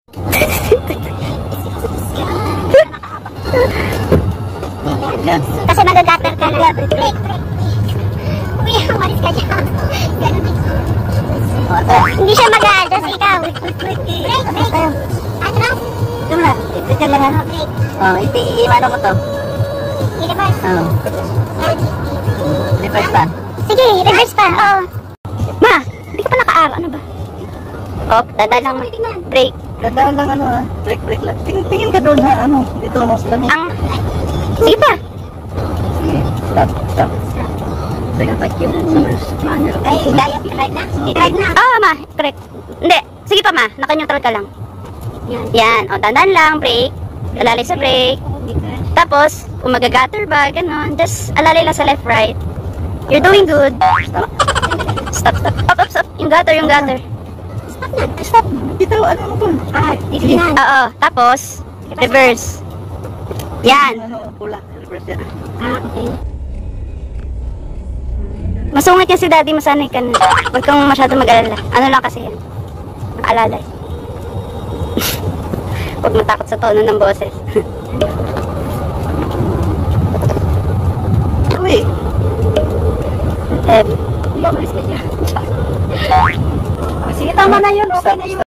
Kasi magagatar ka na. Break. Uy, umalis ka dyan. Hindi siya mag-a-adjust, ikaw. Break. Atras. Ito na. Ito ka lang. Break. Iiwan mo to. I-reverse. Reverse pa. Sige, reverse pa. Oo. Ma, hindi ka pa naka-R. Ano ba? Oh, dada lang. Break. Dadaan lang break lang. Tingin ka doon ha, dito mo sa lamig. Sige pa. Stop. Teka, ba't yung Ay, right na? Right na. Ma. Correct. Hindi. Sige pa, ma. Naka-neutral ka lang. Yan. O, dandan lang. Break. Alalay sa break. Tapos, kung mag-gutter ba, gano'n. Just alalay lang sa left, right. You're doing good. Stop. Stop. Yung gutter. Stop. Dito, mo to? Oo. Tapos, reverse. Yan. Pula. Reverse yan. Okay. Masungit yan si daddy, masanay ka na. Huwag kang masyado mag-alala. Ano lang kasi yan. Nakalalay. Huwag matakot sa tono ng boses. Uy. Umalis ka dyan. Sige, tama na yun. Okay na yun.